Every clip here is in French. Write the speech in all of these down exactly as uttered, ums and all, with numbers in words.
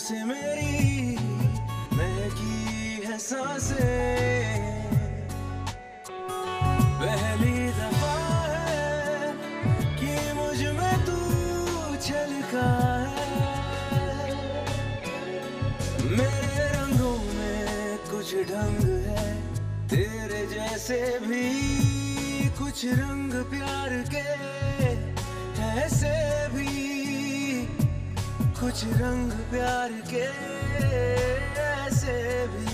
से मेरी महकी है सांसें, पहली दफा है कि मुझ में तू छलका है। मेरे रंगों में कुछ ढंग है, तेरे जैसे भी कुछ रंग प्यार के, ऐसे भी कुछ रंग प्यार के, ऐसे भी।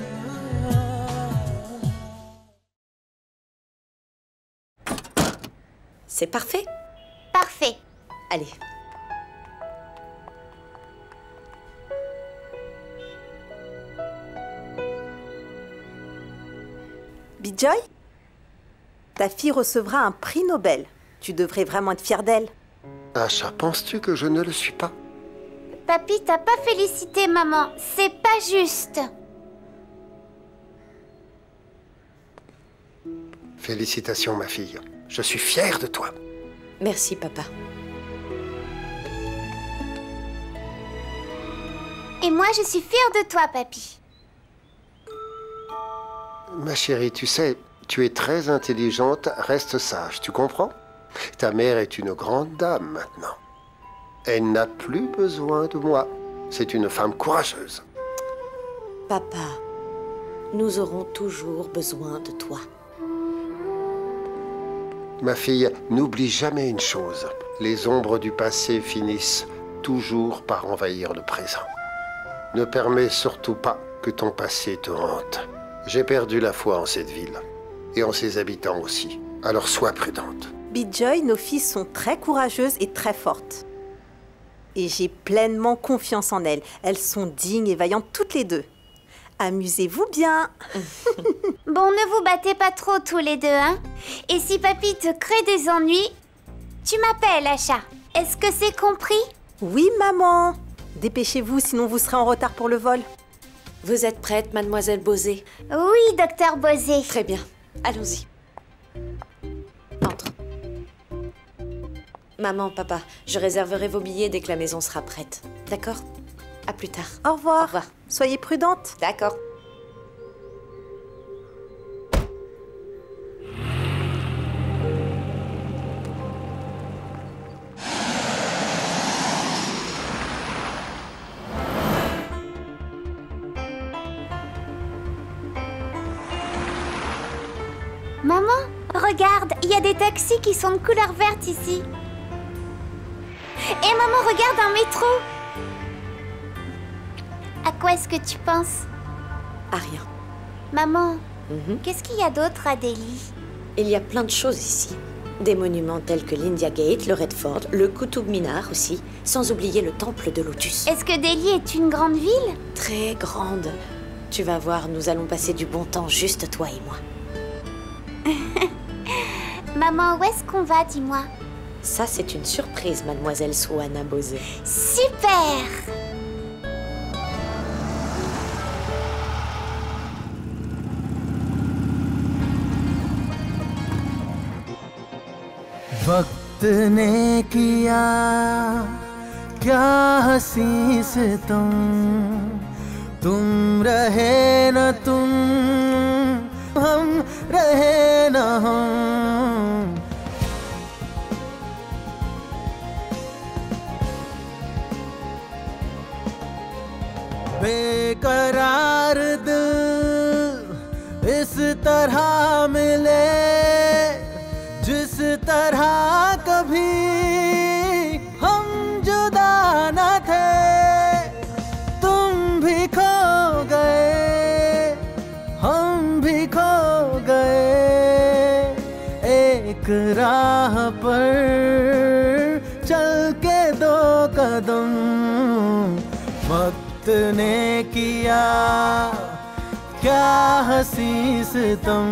C'est parfait? Parfait. Allez. Bijoy, ta fille recevra un prix Nobel. Tu devrais vraiment être fière d'elle. Asha, penses-tu que je ne le suis pas? Papy, t'as pas félicité maman. C'est pas juste. Félicitations, ma fille. Je suis fier de toi. Merci, papa. Et moi, je suis fière de toi, papy. Ma chérie, tu sais, tu es très intelligente, reste sage, tu comprends? Ta mère est une grande dame maintenant. Elle n'a plus besoin de moi. C'est une femme courageuse. Papa, nous aurons toujours besoin de toi. Ma fille, n'oublie jamais une chose. Les ombres du passé finissent toujours par envahir le présent. Ne permets surtout pas que ton passé te hante. J'ai perdu la foi en cette ville. Et en ses habitants aussi. Alors sois prudente. Bijoy, nos filles sont très courageuses et très fortes. Et j'ai pleinement confiance en elles. Elles sont dignes et vaillantes toutes les deux. Amusez-vous bien. Bon, ne vous battez pas trop tous les deux, hein. Et si papy te crée des ennuis, tu m'appelles, Asha. Est-ce que c'est compris? Oui, maman. Dépêchez-vous, sinon vous serez en retard pour le vol. Vous êtes prête, mademoiselle Bosé? Oui, docteur Bosé. Très bien. Allons-y. Entre. Maman, papa, je réserverai vos billets dès que la maison sera prête. D'accord? À plus tard. Au revoir. Au revoir. Soyez prudente. D'accord. Maman, regarde, il y a des taxis qui sont de couleur verte ici. Et maman, regarde un métro. À quoi est-ce que tu penses? À rien. Maman, Mhm. qu'est-ce qu'il y a d'autre à Delhi? Il y a plein de choses ici. Des monuments tels que l'India Gate, le Red Fort, le Qutub Minar aussi, sans oublier le temple de Lotus. Est-ce que Delhi est une grande ville? Très grande. Tu vas voir, nous allons passer du bon temps, juste toi et moi. Maman, où est-ce qu'on va, dis-moi? Ça, c'est une surprise, mademoiselle Suhana Bosé. Super! वक्त ने किया क्या हंसी सितम, तुम रहे न तुम, हम रहे न हम। बेकरार दिल इस तरह मिले जिस तरह कभी हम जुदा न थे। तुम भी खो गए, हम भी खो गए, एक राह पर चल के दो कदम। वक्त ने किया क्या हंसी सितम,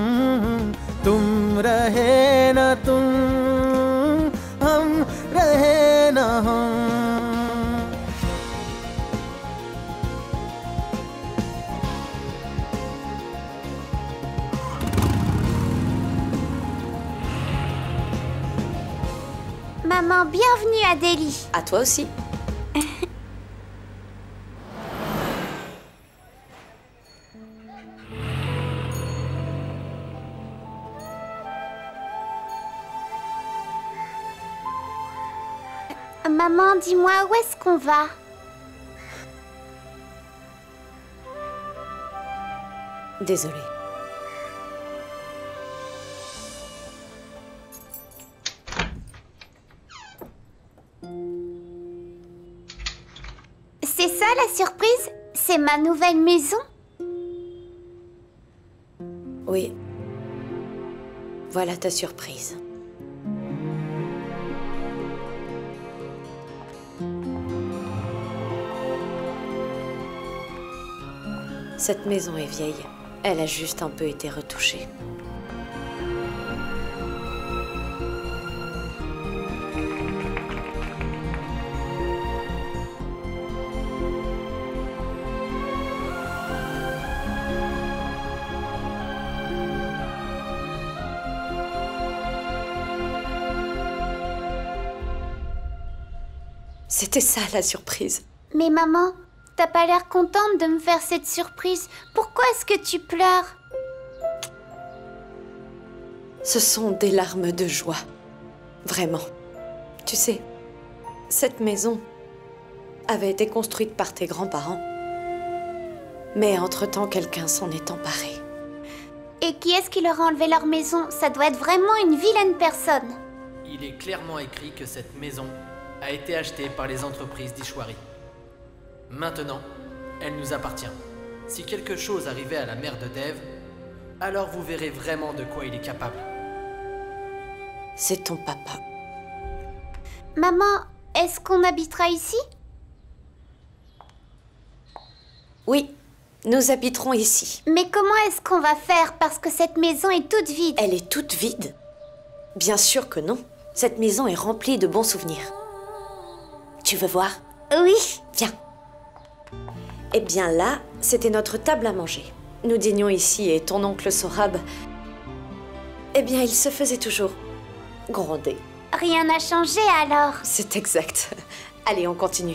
तुम रहे न तुम, हम रहे न हम। Maman, bienvenue à Delhi. À toi aussi. Maman, dis-moi, où est-ce qu'on va? Désolée. C'est ça la surprise? C'est ma nouvelle maison? Oui. Voilà ta surprise. Cette maison est vieille. Elle a juste un peu été retouchée. C'était ça la surprise. Mais maman, t'as pas l'air contente de me faire cette surprise. Pourquoi est-ce que tu pleures? Ce sont des larmes de joie. Vraiment. Tu sais, cette maison avait été construite par tes grands-parents. Mais entre-temps, quelqu'un s'en est emparé. Et qui est-ce qui leur a enlevé leur maison? Ça doit être vraiment une vilaine personne. Il est clairement écrit que cette maison a été achetée par les entreprises d'Ishwari. Maintenant, elle nous appartient. Si quelque chose arrivait à la mère de Dev, alors vous verrez vraiment de quoi il est capable. C'est ton papa. Maman, est-ce qu'on habitera ici? Oui, nous habiterons ici. Mais comment est-ce qu'on va faire? Parce que cette maison est toute vide. Elle est toute vide? Bien sûr que non. Cette maison est remplie de bons souvenirs. Tu veux voir? Oui. Viens. Eh bien là, c'était notre table à manger. Nous dînions ici et ton oncle Sorab, eh bien il se faisait toujours gronder. Rien n'a changé alors? C'est exact. Allez, on continue.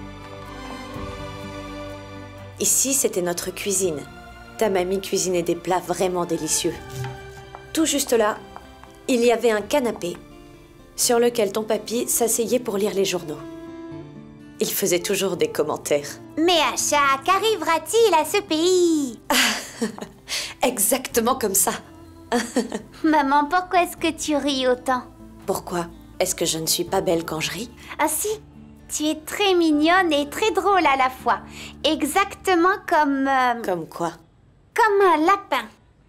Ici, c'était notre cuisine. Ta mamie cuisinait des plats vraiment délicieux. Tout juste là, il y avait un canapé sur lequel ton papy s'asseyait pour lire les journaux. Il faisait toujours des commentaires. Mais Asha, qu'arrivera-t-il à ce pays? Exactement comme ça. Maman, pourquoi est-ce que tu ris autant? Pourquoi? Est-ce que je ne suis pas belle quand je ris? Ah si, tu es très mignonne et très drôle à la fois. Exactement comme... euh, Comme quoi? comme un lapin.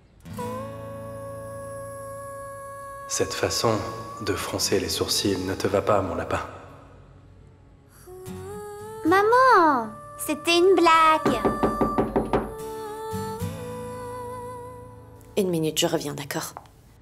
Cette façon de froncer les sourcils ne te va pas, mon lapin. Maman, c'était une blague. Une minute, je reviens, d'accord?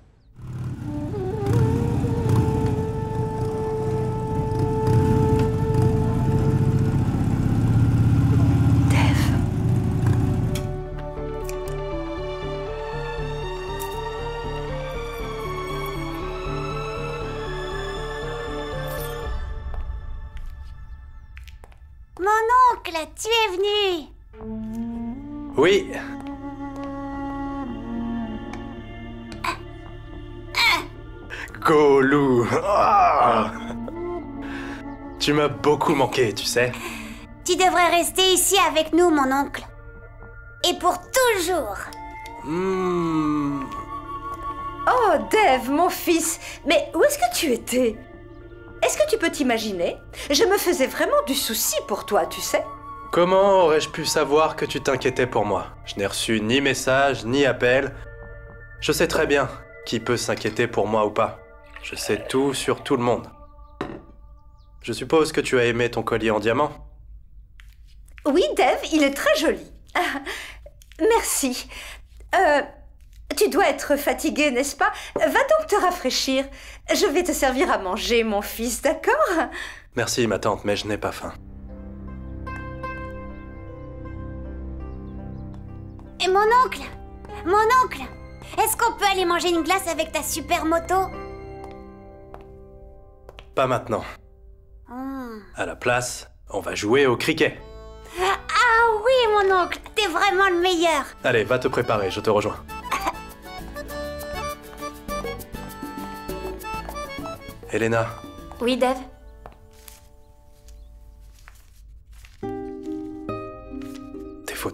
Mon oncle, tu es venu. Oui. Golou. Ah. Tu m'as beaucoup manqué, tu sais. Tu devrais rester ici avec nous, mon oncle. Et pour toujours. Hmm. Oh, Dev, mon fils, mais où est-ce que tu étais? Est-ce que tu peux t'imaginer? Je me faisais vraiment du souci pour toi, tu sais. Comment aurais-je pu savoir que tu t'inquiétais pour moi? Je n'ai reçu ni message, ni appel. Je sais très bien qui peut s'inquiéter pour moi ou pas. Je sais tout sur tout le monde. Je suppose que tu as aimé ton collier en diamant? Oui, Dev, il est très joli. Ah, merci. Euh, tu dois être fatigué, n'est-ce pas? Va donc te rafraîchir. Je vais te servir à manger, mon fils, d'accord? Merci, ma tante, mais je n'ai pas faim. Et mon oncle, mon oncle, est-ce qu'on peut aller manger une glace avec ta super moto? Pas maintenant. Hmm. À la place, on va jouer au cricket. Ah oui, mon oncle, t'es vraiment le meilleur. Allez, va te préparer, je te rejoins. Elena, Oui, Dev?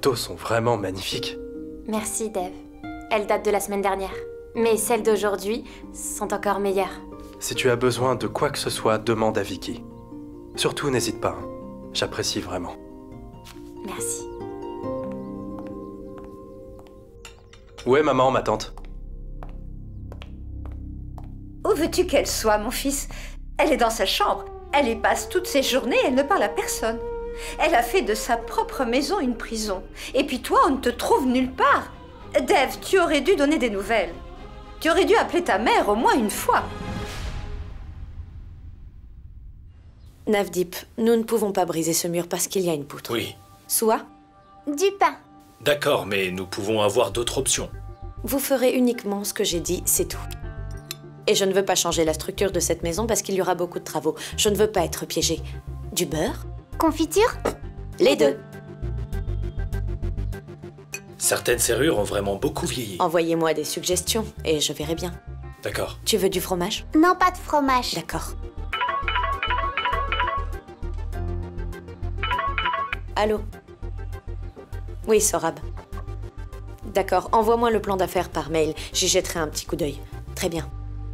photos sont vraiment magnifiques. Merci, Dev. Elles datent de la semaine dernière. Mais celles d'aujourd'hui sont encore meilleures. Si tu as besoin de quoi que ce soit, demande à Vicky. Surtout, n'hésite pas. hein. J'apprécie vraiment. Merci. Où est maman, ma tante? Où veux-tu qu'elle soit, mon fils? Elle est dans sa chambre. Elle y passe toutes ses journées et elle ne parle à personne. Elle a fait de sa propre maison une prison. Et puis toi, on ne te trouve nulle part. Dev, tu aurais dû donner des nouvelles. Tu aurais dû appeler ta mère au moins une fois. Navdeep, nous ne pouvons pas briser ce mur parce qu'il y a une poutre. Oui. Soua, Du pain. D'accord, mais nous pouvons avoir d'autres options. vous ferez uniquement ce que j'ai dit, c'est tout. Et je ne veux pas changer la structure de cette maison parce qu'il y aura beaucoup de travaux. Je ne veux pas être piégée. Du beurre? Confiture? Les deux. Certaines serrures ont vraiment beaucoup vieilli. Envoyez-moi des suggestions et je verrai bien. D'accord. Tu veux du fromage? Non, pas de fromage. D'accord. Allô? Oui, Sorab. D'accord, envoie-moi le plan d'affaires par mail. J'y jetterai un petit coup d'œil. Très bien.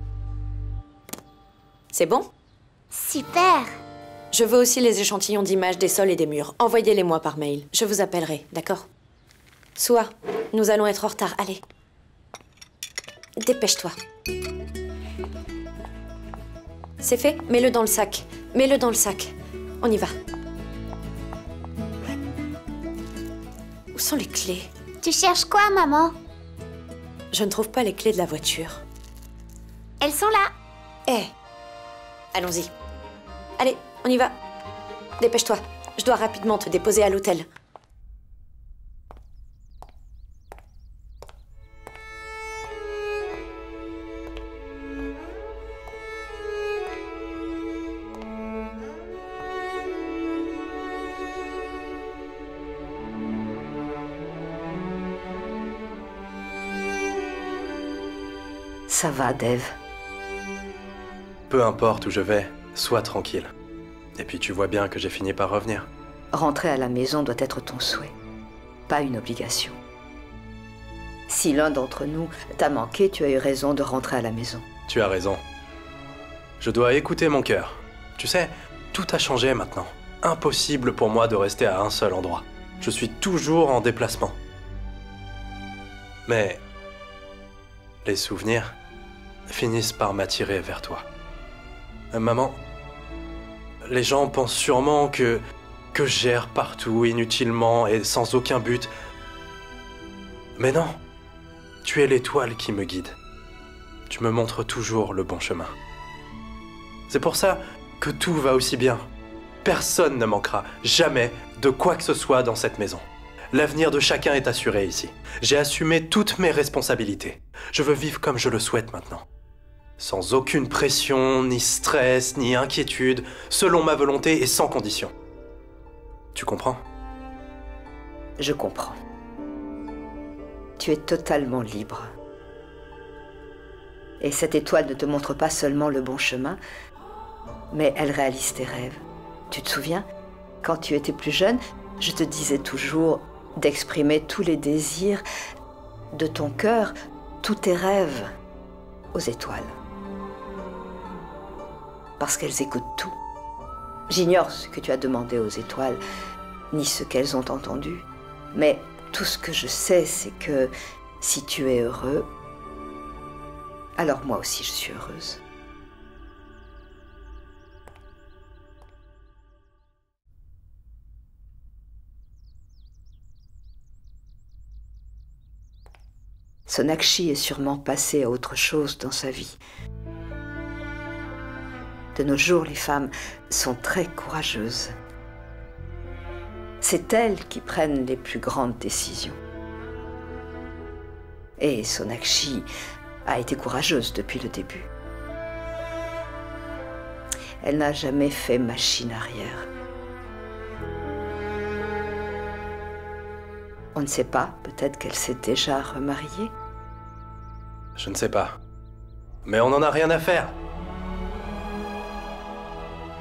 C'est bon? Super. Je veux aussi les échantillons d'images des sols et des murs. Envoyez-les-moi par mail. Je vous appellerai, d'accord? Soua, nous allons être en retard. Allez. Dépêche-toi. C'est fait? Mets-le dans le sac. Mets-le dans le sac. On y va. Où sont les clés? Tu cherches quoi, maman? Je ne trouve pas les clés de la voiture. Elles sont là. Eh, allons-y. Allez, on y va. Dépêche-toi. Je dois rapidement te déposer à l'hôtel. Ça va, Dev. Peu importe où je vais, sois tranquille. Et puis tu vois bien que j'ai fini par revenir. Rentrer à la maison doit être ton souhait, pas une obligation. Si l'un d'entre nous t'a manqué, tu as eu raison de rentrer à la maison. Tu as raison. Je dois écouter mon cœur. Tu sais, tout a changé maintenant. Impossible pour moi de rester à un seul endroit. Je suis toujours en déplacement. Mais les souvenirs finissent par m'attirer vers toi. Euh, maman, les gens pensent sûrement que, que j'erre partout, inutilement et sans aucun but. Mais non, tu es l'étoile qui me guide. Tu me montres toujours le bon chemin. C'est pour ça que tout va aussi bien. Personne ne manquera jamais de quoi que ce soit dans cette maison. L'avenir de chacun est assuré ici. J'ai assumé toutes mes responsabilités. Je veux vivre comme je le souhaite maintenant. Sans aucune pression, ni stress, ni inquiétude, selon ma volonté et sans condition. Tu comprends? Je comprends. Tu es totalement libre. Et cette étoile ne te montre pas seulement le bon chemin, mais elle réalise tes rêves. Tu te souviens, quand tu étais plus jeune, je te disais toujours d'exprimer tous les désirs de ton cœur, tous tes rêves aux étoiles. Parce qu'elles écoutent tout. J'ignore ce que tu as demandé aux étoiles, ni ce qu'elles ont entendu, mais tout ce que je sais, c'est que si tu es heureux, alors moi aussi je suis heureuse. Sonakshi est sûrement passé à autre chose dans sa vie. De nos jours, les femmes sont très courageuses. C'est elles qui prennent les plus grandes décisions. Et Sonakshi a été courageuse depuis le début. Elle n'a jamais fait machine arrière. On ne sait pas, peut-être qu'elle s'est déjà remariée. Je ne sais pas. Mais on n'en a rien à faire.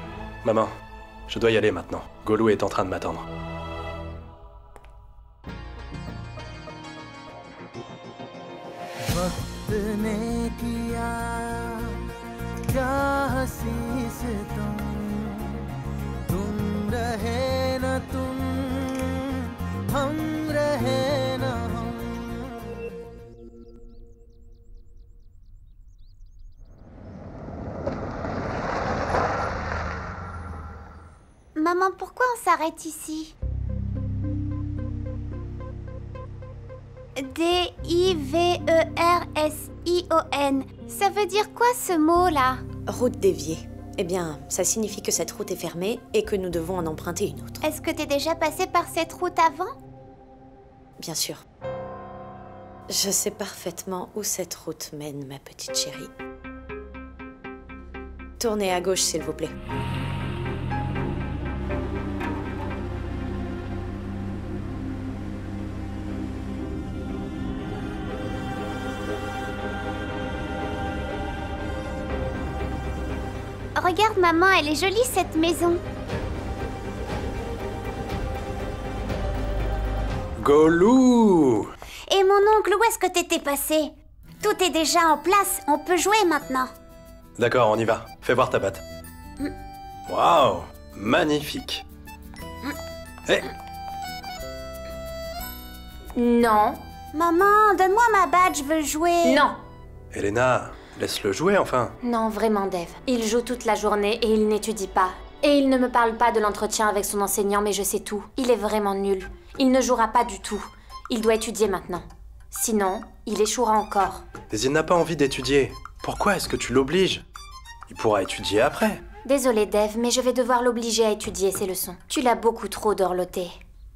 Maman, je dois y aller maintenant. Golou est en train de m'attendre. किसने किया क्या हंसी से तुम तुम रहे न तुम हम रहे न हम Maman, pourquoi on s'arrête ici? D I V E R S I O N. Ça veut dire quoi ce mot-là? Route déviée. Eh bien, ça signifie que cette route est fermée et que nous devons en emprunter une autre. Est-ce que t'es déjà passé par cette route avant? Bien sûr. Je sais parfaitement où cette route mène, ma petite chérie. Tournez à gauche, s'il vous plaît. Regarde maman, elle est jolie cette maison. Golou! Et mon oncle, où est-ce que t'étais passé? Tout est déjà en place, on peut jouer maintenant. D'accord, on y va. Fais voir ta batte. Waouh! Magnifique! Hé! Non. Maman, donne-moi ma batte, je veux jouer. Non. Elena, laisse-le jouer enfin. Non, vraiment, Dev. Il joue toute la journée et il n'étudie pas. Et il ne me parle pas de l'entretien avec son enseignant, mais je sais tout. Il est vraiment nul. Il ne jouera pas du tout. Il doit étudier maintenant. Sinon, il échouera encore. Mais il n'a pas envie d'étudier. Pourquoi est-ce que tu l'obliges? Il pourra étudier après. Désolée, Dev, mais je vais devoir l'obliger à étudier ses leçons. Tu l'as beaucoup trop dorloté.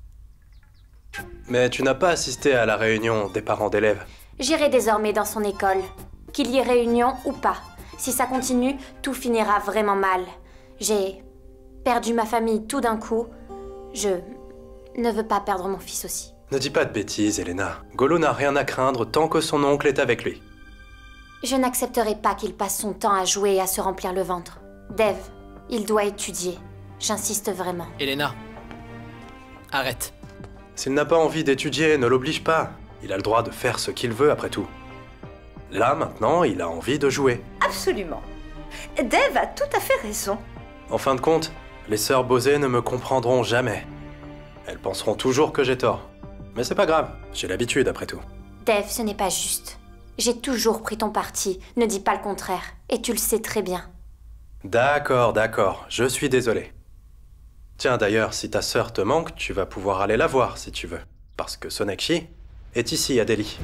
Mais tu n'as pas assisté à la réunion des parents d'élèves. J'irai désormais dans son école. Qu'il y ait réunion ou pas. Si ça continue, tout finira vraiment mal. J'ai perdu ma famille tout d'un coup. Je ne veux pas perdre mon fils aussi. Ne dis pas de bêtises, Elena. Golou n'a rien à craindre tant que son oncle est avec lui. Je n'accepterai pas qu'il passe son temps à jouer et à se remplir le ventre. Dev, il doit étudier. J'insiste vraiment. Elena, arrête. S'il n'a pas envie d'étudier, ne l'oblige pas. Il a le droit de faire ce qu'il veut après tout. Là, maintenant, il a envie de jouer. Absolument. Dev a tout à fait raison. En fin de compte, les sœurs Bosé ne me comprendront jamais. Elles penseront toujours que j'ai tort. Mais c'est pas grave, j'ai l'habitude après tout. Dev, ce n'est pas juste. J'ai toujours pris ton parti, ne dis pas le contraire. Et tu le sais très bien. D'accord, d'accord, je suis désolé. Tiens, d'ailleurs, si ta sœur te manque, tu vas pouvoir aller la voir si tu veux. Parce que Sonakshi est ici à Delhi.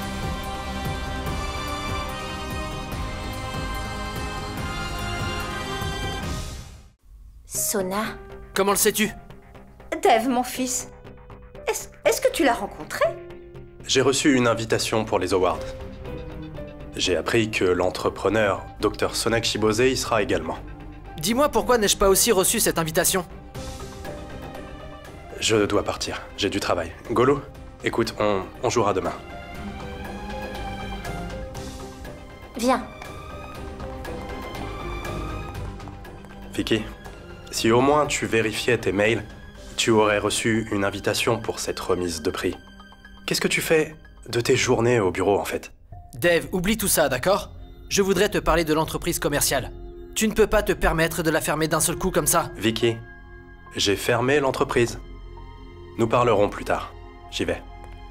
Sona? Comment le sais-tu? Dev, mon fils, est-ce est-ce que tu l'as rencontré? J'ai reçu une invitation pour les awards. J'ai appris que l'entrepreneur, docteur Sonakshi Bosé, y sera également. Dis-moi pourquoi n'ai-je pas aussi reçu cette invitation? Je dois partir, j'ai du travail. Golou, écoute, on, on jouera demain. Viens. Vicky, si au moins tu vérifiais tes mails, tu aurais reçu une invitation pour cette remise de prix. Qu'est-ce que tu fais de tes journées au bureau, en fait? Dev, oublie tout ça, d'accord? Je voudrais te parler de l'entreprise commerciale. Tu ne peux pas te permettre de la fermer d'un seul coup comme ça. Vicky, j'ai fermé l'entreprise. Nous parlerons plus tard. J'y vais.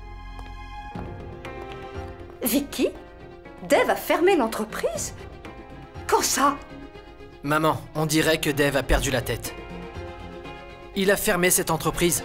Vicky? Dev a fermé l'entreprise? Quand ça? Maman, on dirait que Dev a perdu la tête. Il a fermé cette entreprise.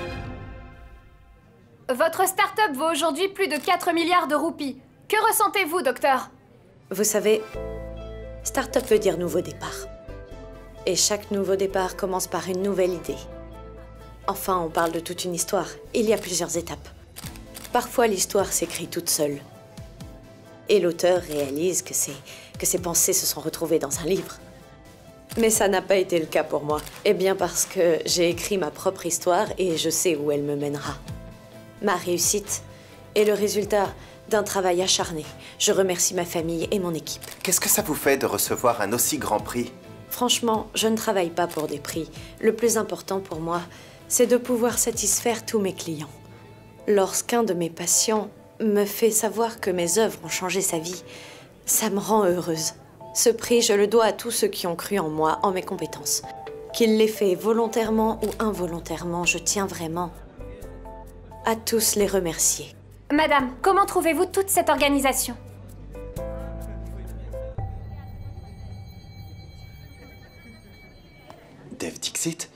Votre start-up vaut aujourd'hui plus de quatre milliards de roupies. Que ressentez-vous, docteur? Vous savez, start-up veut dire nouveau départ. Et chaque nouveau départ commence par une nouvelle idée. Enfin, on parle de toute une histoire. Il y a plusieurs étapes. Parfois, l'histoire s'écrit toute seule. Et l'auteur réalise que ses, que ses pensées se sont retrouvées dans un livre. Mais ça n'a pas été le cas pour moi. Eh bien parce que j'ai écrit ma propre histoire et je sais où elle me mènera. Ma réussite est le résultat d'un travail acharné. Je remercie ma famille et mon équipe. Qu'est-ce que ça vous fait de recevoir un aussi grand prix? Franchement, je ne travaille pas pour des prix. Le plus important pour moi, c'est de pouvoir satisfaire tous mes clients. Lorsqu'un de mes patients me fait savoir que mes œuvres ont changé sa vie, ça me rend heureuse. Ce prix, je le dois à tous ceux qui ont cru en moi, en mes compétences. Qu'ils l'aient fait volontairement ou involontairement, je tiens vraiment à tous les remercier. Madame, comment trouvez-vous toute cette organisation? Dev Dixit?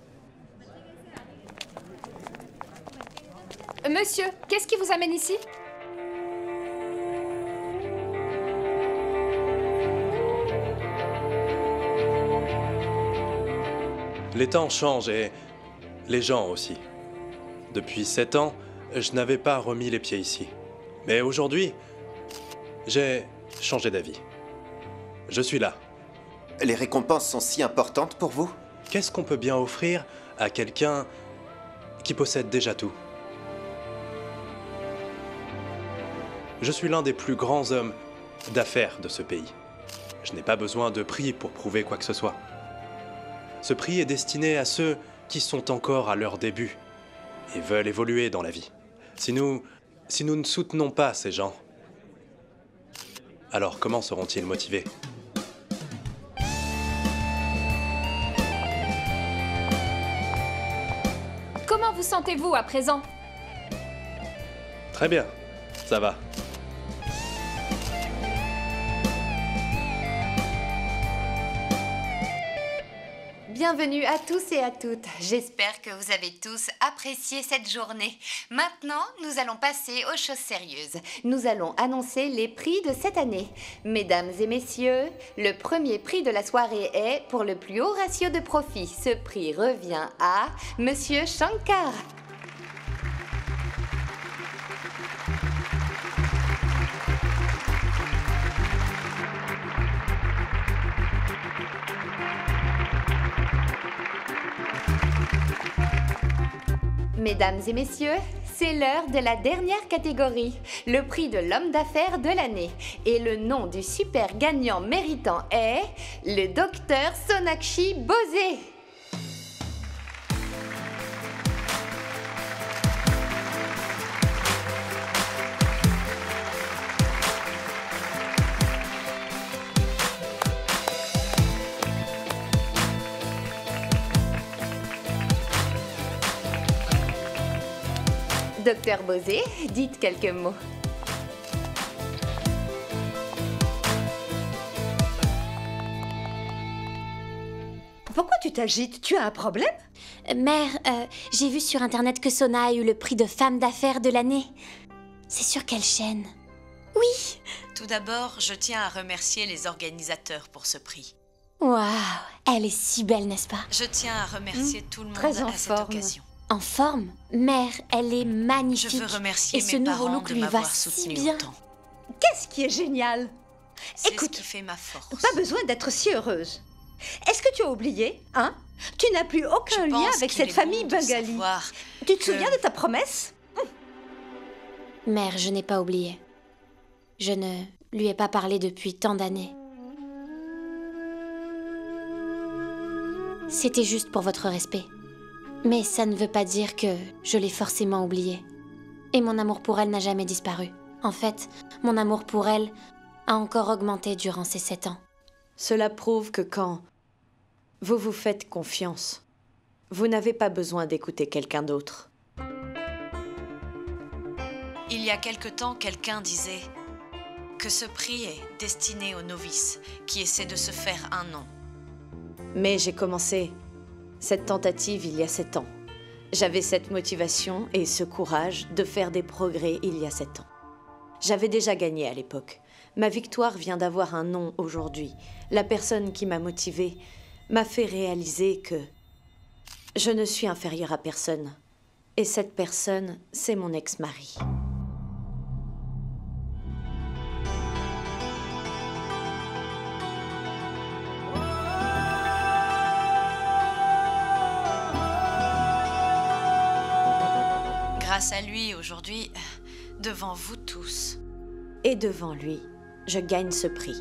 Monsieur, qu'est-ce qui vous amène ici? Les temps changent et les gens aussi. Depuis sept ans, je n'avais pas remis les pieds ici. Mais aujourd'hui, j'ai changé d'avis. Je suis là. Les récompenses sont si importantes pour vous? Qu'est-ce qu'on peut bien offrir à quelqu'un qui possède déjà tout? Je suis l'un des plus grands hommes d'affaires de ce pays. Je n'ai pas besoin de prix pour prouver quoi que ce soit. Ce prix est destiné à ceux qui sont encore à leur début et veulent évoluer dans la vie. Si nous, si nous ne soutenons pas ces gens, alors comment seront-ils motivés? Comment vous sentez-vous à présent? Très bien, ça va. Bienvenue à tous et à toutes. J'espère que vous avez tous apprécié cette journée. Maintenant, nous allons passer aux choses sérieuses. Nous allons annoncer les prix de cette année. Mesdames et messieurs, le premier prix de la soirée est pour le plus haut ratio de profit. Ce prix revient à Monsieur Shankar. Mesdames et messieurs, c'est l'heure de la dernière catégorie, le prix de l'homme d'affaires de l'année. Et le nom du super gagnant méritant est le docteur Sonakshi Bose. Docteur Bose, dites quelques mots. Pourquoi tu t'agites? Tu as un problème? Mère, euh, j'ai vu sur Internet que Sona a eu le prix de femme d'affaires de l'année. C'est sur quelle chaîne? Oui. Tout d'abord, je tiens à remercier les organisateurs pour ce prix. Waouh, elle est si belle, n'est-ce pas? Je tiens à remercier Mmh, tout le monde très en à cette forme. occasion. En forme? Mère, elle est magnifique. Je veux remercier Et ce mes nouveau parents look de lui va m'avoir si soutenu bien. autant. Qu'est-ce qui est génial? C'est Écoute, ce qui fait ma force. pas besoin d'être si heureuse. Est-ce que tu as oublié, hein? Tu n'as plus aucun Je lien pense avec qu'il cette est famille bon de bengali. savoir Tu te que- souviens de ta promesse? Mère, je n'ai pas oublié. Je ne lui ai pas parlé depuis tant d'années. C'était juste pour votre respect. Mais ça ne veut pas dire que je l'ai forcément oublié. Et mon amour pour elle n'a jamais disparu. En fait, mon amour pour elle a encore augmenté durant ces sept ans. Cela prouve que quand vous vous faites confiance, vous n'avez pas besoin d'écouter quelqu'un d'autre. Il y a quelque temps, quelqu'un disait que ce prix est destiné aux novices qui essaient de se faire un nom. Mais j'ai commencé cette tentative il y a sept ans. J'avais cette motivation et ce courage de faire des progrès il y a sept ans. J'avais déjà gagné à l'époque. Ma victoire vient d'avoir un nom aujourd'hui. La personne qui m'a motivée m'a fait réaliser que je ne suis inférieure à personne. Et cette personne, c'est mon ex-mari. Grâce à lui, aujourd'hui, devant vous tous. Et devant lui, je gagne ce prix.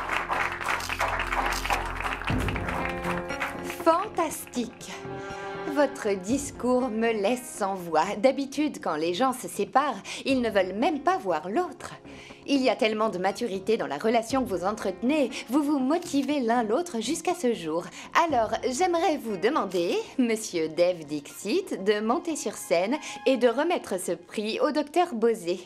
Fantastique. Votre discours me laisse sans voix. D'habitude, quand les gens se séparent, ils ne veulent même pas voir l'autre. Il y a tellement de maturité dans la relation que vous entretenez, vous vous motivez l'un l'autre jusqu'à ce jour. Alors, j'aimerais vous demander, Monsieur Dev Dixit, de monter sur scène et de remettre ce prix au docteur Bosé.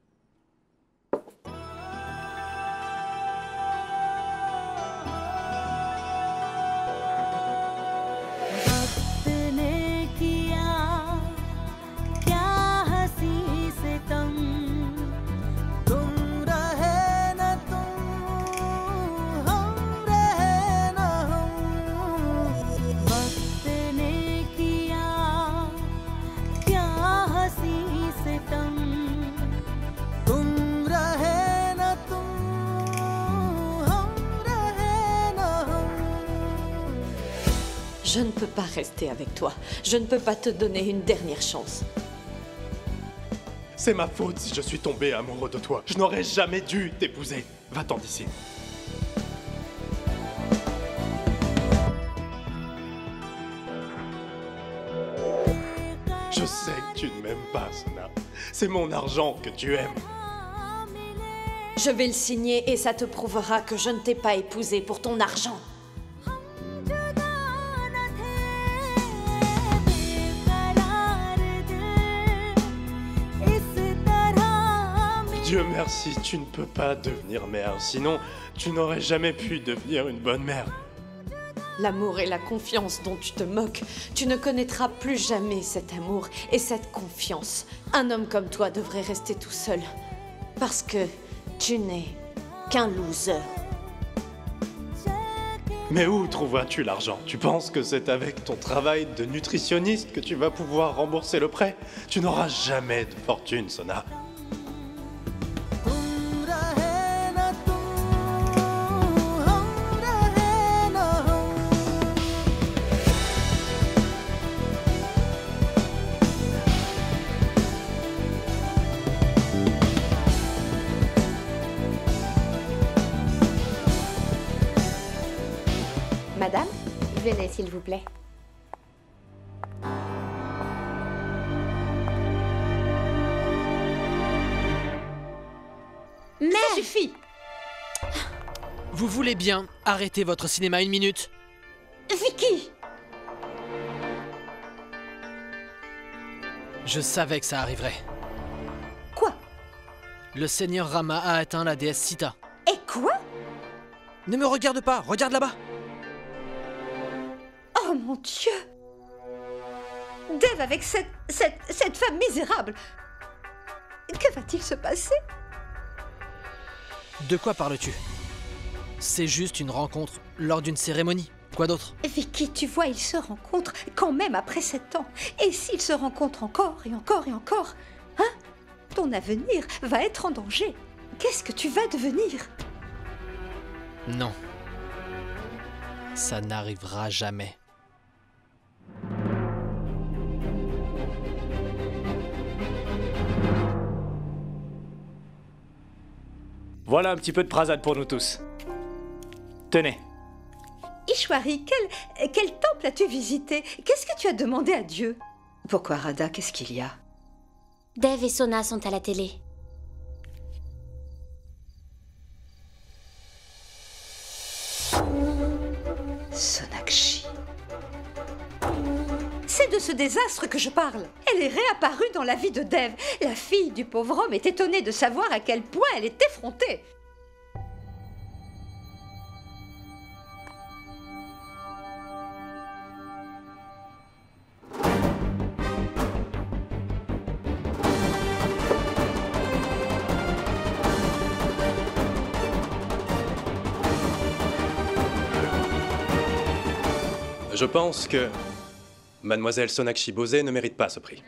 Je ne peux pas rester avec toi. Je ne peux pas te donner une dernière chance. C'est ma faute si je suis tombé amoureux de toi. Je n'aurais jamais dû t'épouser. Va-t'en d'ici. Je sais que tu ne m'aimes pas, Sona. C'est mon argent que tu aimes. Je vais le signer et ça te prouvera que je ne t'ai pas épousé pour ton argent. Dieu merci, tu ne peux pas devenir mère, sinon tu n'aurais jamais pu devenir une bonne mère. L'amour et la confiance dont tu te moques, tu ne connaîtras plus jamais cet amour et cette confiance. Un homme comme toi devrait rester tout seul, parce que tu n'es qu'un loser. Mais où trouveras-tu l'argent? Tu penses que c'est avec ton travail de nutritionniste que tu vas pouvoir rembourser le prêt? Tu n'auras jamais de fortune, Sona. Madame, venez s'il vous plaît. Mais ça suffit. Vous voulez bien arrêter votre cinéma une minute? Vicky! Je savais que ça arriverait. Quoi? Le seigneur Rama a atteint la déesse Sita. Et quoi? Ne me regarde pas, regarde là-bas. Oh mon Dieu! Dev avec cette, cette, cette femme misérable. Que va-t-il se passer? De quoi parles-tu? C'est juste une rencontre lors d'une cérémonie. Quoi d'autre? Vicky, tu vois, ils se rencontrent quand même après sept ans. Et s'ils se rencontrent encore et encore et encore, hein? Ton avenir va être en danger. Qu'est-ce que tu vas devenir? Non. Ça n'arrivera jamais. Voilà un petit peu de prasad pour nous tous. Tenez. Ishwari, quel, quel temple as-tu visité? Qu'est-ce que tu as demandé à Dieu? Pourquoi, Radha? Qu'est-ce qu'il y a? Dev et Sona sont à la télé. Sonakshi. C'est de ce désastre que je parle. Elle est réapparue dans la vie de Dev. La fille du pauvre homme est étonnée de savoir à quel point elle est effrontée. Je pense que Mademoiselle Sonakshi Bosé ne mérite pas ce prix.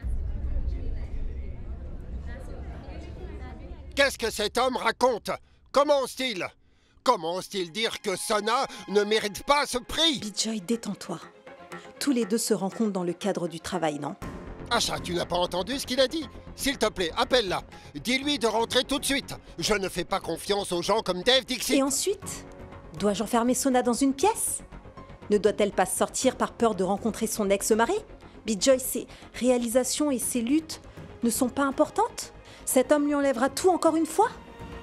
Qu'est-ce que cet homme raconte? Comment ose-t-il? Comment ose-t-il dire que Sona ne mérite pas ce prix? Bijoy, détends-toi. Tous les deux se rencontrent dans le cadre du travail, non? Asha, tu n'as pas entendu ce qu'il a dit? S'il te plaît, appelle-la. Dis-lui de rentrer tout de suite. Je ne fais pas confiance aux gens comme Dev Dixit. Et ensuite? Dois-je enfermer Sona dans une pièce? Ne doit-elle pas sortir par peur de rencontrer son ex-mari? Bijoy, ses réalisations et ses luttes ne sont pas importantes? Cet homme lui enlèvera tout encore une fois?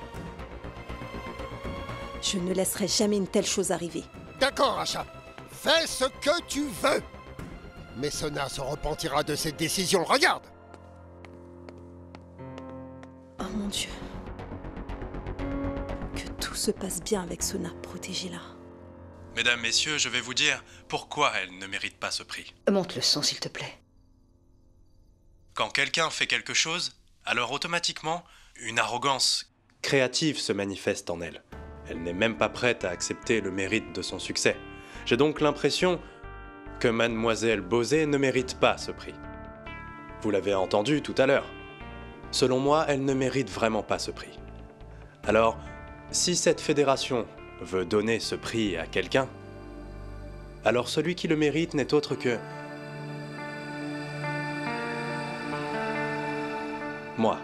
Je ne laisserai jamais une telle chose arriver. D'accord, Asha. Fais ce que tu veux. Mais Sona se repentira de cette décision, regarde! Oh mon Dieu. Que tout se passe bien avec Sona, protégez-la. Mesdames, messieurs, je vais vous dire pourquoi elle ne mérite pas ce prix. Monte le son, s'il te plaît. Quand quelqu'un fait quelque chose, alors automatiquement, une arrogance créative se manifeste en elle. Elle n'est même pas prête à accepter le mérite de son succès. J'ai donc l'impression que Mademoiselle Bosé ne mérite pas ce prix. Vous l'avez entendu tout à l'heure. Selon moi, elle ne mérite vraiment pas ce prix. Alors, si cette fédération veut donner ce prix à quelqu'un, alors celui qui le mérite n'est autre que... moi.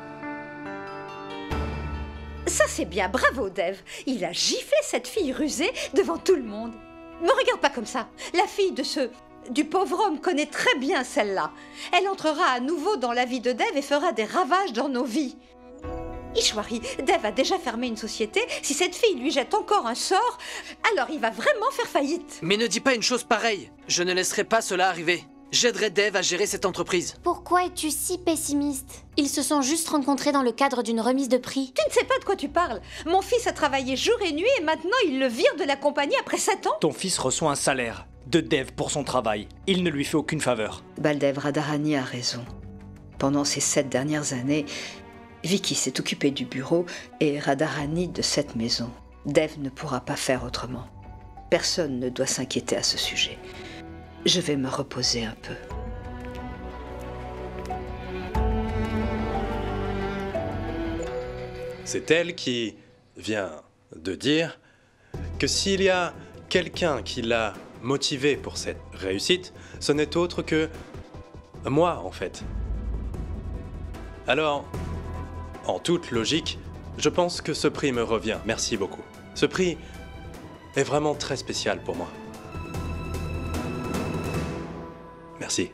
Ça c'est bien, bravo Dev. Il a giflé cette fille rusée devant tout le monde. Me regarde pas comme ça. La fille de ce... du pauvre homme connaît très bien celle-là. Elle entrera à nouveau dans la vie de Dev et fera des ravages dans nos vies. Ishwari, Dev a déjà fermé une société. Si cette fille lui jette encore un sort, alors il va vraiment faire faillite. Mais ne dis pas une chose pareille. Je ne laisserai pas cela arriver. J'aiderai Dev à gérer cette entreprise. Pourquoi es-tu si pessimiste? Ils se sont juste rencontrés dans le cadre d'une remise de prix. Tu ne sais pas de quoi tu parles. Mon fils a travaillé jour et nuit et maintenant il le vire de la compagnie après sept ans. Ton fils reçoit un salaire de Dev pour son travail. Il ne lui fait aucune faveur. Baldev Radharani a raison. Pendant ces sept dernières années, Vicky s'est occupée du bureau et Radharani de cette maison. Dev ne pourra pas faire autrement. Personne ne doit s'inquiéter à ce sujet. Je vais me reposer un peu. C'est elle qui vient de dire que s'il y a quelqu'un qui l'a motivé pour cette réussite, ce n'est autre que moi, en fait. Alors, en toute logique, je pense que ce prix me revient. Merci beaucoup. Ce prix est vraiment très spécial pour moi. Merci.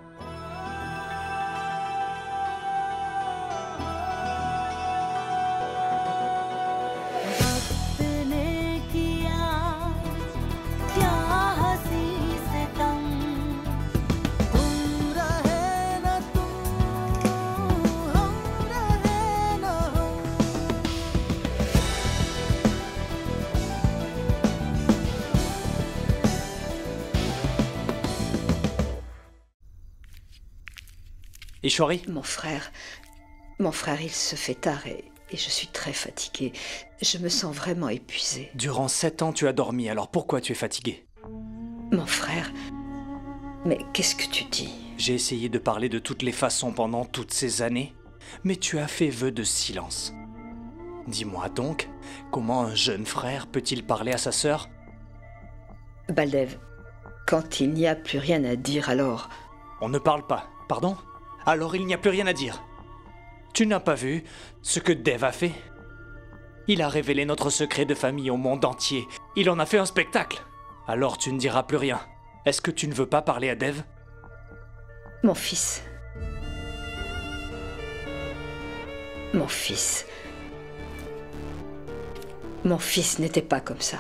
Ishwari? Mon frère, mon frère, il se fait tard et, et je suis très fatiguée. Je me sens vraiment épuisée. Durant sept ans, tu as dormi, alors pourquoi tu es fatiguée? Mon frère, mais qu'est-ce que tu dis? J'ai essayé de parler de toutes les façons pendant toutes ces années, mais tu as fait vœu de silence. Dis-moi donc, comment un jeune frère peut-il parler à sa sœur? Baldev, quand il n'y a plus rien à dire, alors... On ne parle pas, pardon? Alors il n'y a plus rien à dire. Tu n'as pas vu ce que Dev a fait? Il a révélé notre secret de famille au monde entier. Il en a fait un spectacle. Alors tu ne diras plus rien. Est-ce que tu ne veux pas parler à Dev? Mon fils. Mon fils. Mon fils n'était pas comme ça.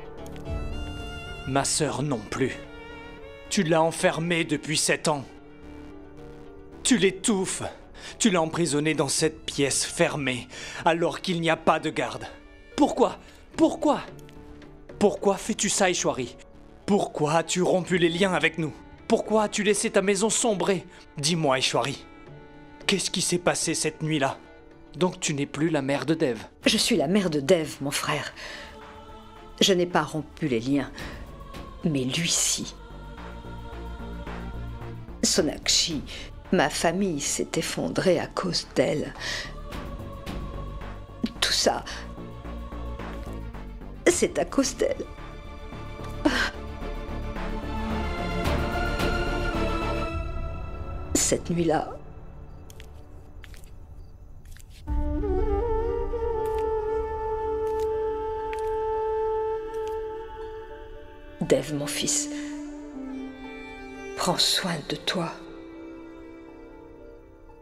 Ma sœur non plus. Tu l'as enfermée depuis sept ans. Tu l'étouffes. Tu l'as emprisonné dans cette pièce fermée, alors qu'il n'y a pas de garde. Pourquoi? Pourquoi? Pourquoi fais-tu ça, Ishwari? Pourquoi as-tu rompu les liens avec nous? Pourquoi as-tu laissé ta maison sombrer? Dis-moi, Ishwari. Qu'est-ce qui s'est passé cette nuit-là? Donc tu n'es plus la mère de Dev? Je suis la mère de Dev, mon frère. Je n'ai pas rompu les liens, mais lui-ci. Sonakshi... Ma famille s'est effondrée à cause d'elle. Tout ça, c'est à cause d'elle. Cette nuit-là, Dev, mon fils, prends soin de toi.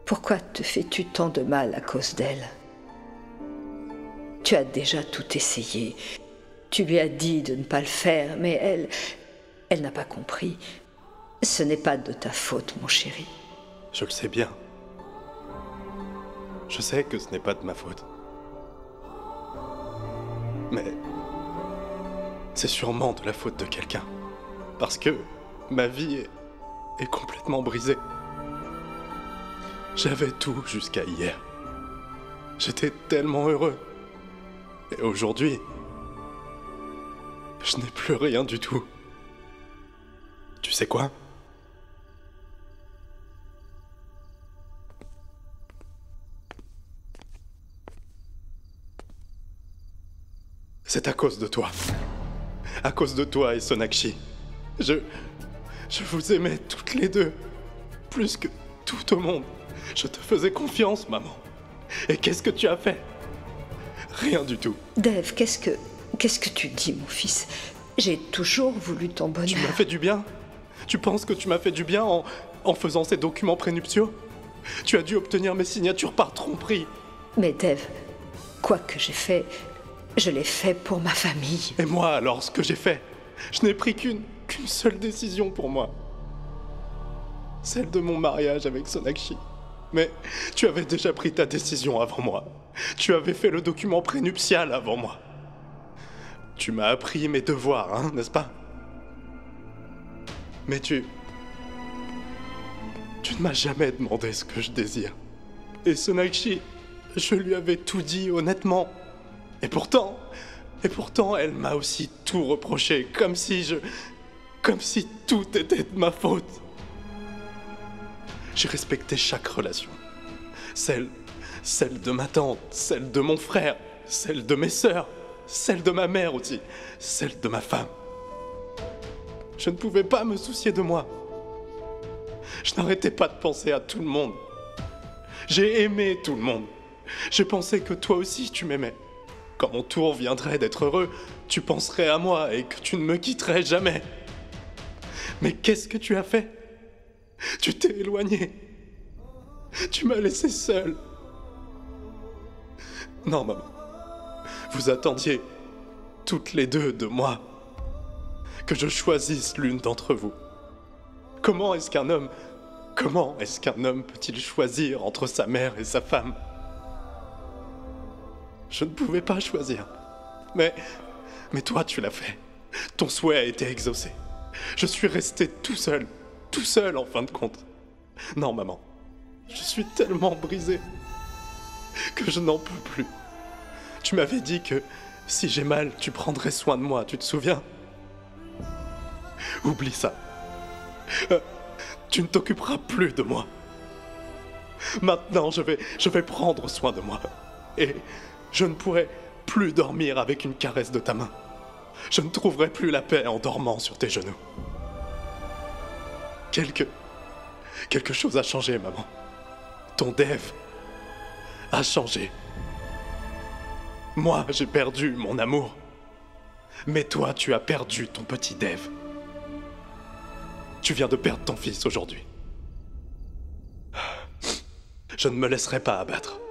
Pourquoi te fais-tu tant de mal à cause d'elle? Tu as déjà tout essayé. Tu lui as dit de ne pas le faire, mais elle... Elle n'a pas compris. Ce n'est pas de ta faute, mon chéri. Je le sais bien. Je sais que ce n'est pas de ma faute. Mais... c'est sûrement de la faute de quelqu'un. Parce que ma vie est, est complètement brisée. J'avais tout jusqu'à hier. J'étais tellement heureux. Et aujourd'hui, je n'ai plus rien du tout. Tu sais quoi? C'est à cause de toi. À cause de toi et Sonakshi. Je... Je vous aimais toutes les deux. Plus que tout au monde. Je te faisais confiance, maman. Et qu'est-ce que tu as fait? Rien du tout. Dev, qu'est-ce que... Qu'est-ce que tu dis, mon fils? J'ai toujours voulu ton bonheur. Tu m'as fait du bien? Tu penses que tu m'as fait du bien en, en faisant ces documents prénuptiaux? Tu as dû obtenir mes signatures par tromperie. Mais Dev, quoi que j'ai fait, je l'ai fait pour ma famille. Et moi, alors, ce que j'ai fait, je n'ai pris qu'une qu'une seule décision pour moi. Celle de mon mariage avec Sonakshi. Mais tu avais déjà pris ta décision avant moi. Tu avais fait le document prénuptial avant moi. Tu m'as appris mes devoirs, hein, n'est-ce pas? Mais tu... Tu ne m'as jamais demandé ce que je désire. Et Sonakshi, je lui avais tout dit honnêtement. Et pourtant... Et pourtant, elle m'a aussi tout reproché, comme si je... Comme si tout était de ma faute. J'ai respecté chaque relation. Celle... Celle de ma tante, celle de mon frère, celle de mes sœurs, celle de ma mère aussi, celle de ma femme. Je ne pouvais pas me soucier de moi. Je n'arrêtais pas de penser à tout le monde. J'ai aimé tout le monde. J'ai pensé que toi aussi tu m'aimais. Quand mon tour viendrait d'être heureux, tu penserais à moi et que tu ne me quitterais jamais. Mais qu'est-ce que tu as fait? Tu t'es éloigné. Tu m'as laissé seul. Non, maman. Vous attendiez, toutes les deux, de moi, que je choisisse l'une d'entre vous. Comment est-ce qu'un homme... Comment est-ce qu'un homme peut-il choisir entre sa mère et sa femme? Je ne pouvais pas choisir. Mais... Mais toi, tu l'as fait. Ton souhait a été exaucé. Je suis resté tout seul. Tout seul, en fin de compte. Non, maman. Je suis tellement brisé que je n'en peux plus. Tu m'avais dit que si j'ai mal, tu prendrais soin de moi, tu te souviens? Oublie ça. Euh, tu ne t'occuperas plus de moi. Maintenant, je vais, je vais prendre soin de moi. Et je ne pourrai plus dormir avec une caresse de ta main. Je ne trouverai plus la paix en dormant sur tes genoux. Quelque... Quelque chose a changé, maman. Ton Dev a changé. Moi, j'ai perdu mon amour. Mais toi, tu as perdu ton petit Dev. Tu viens de perdre ton fils aujourd'hui. Je ne me laisserai pas abattre.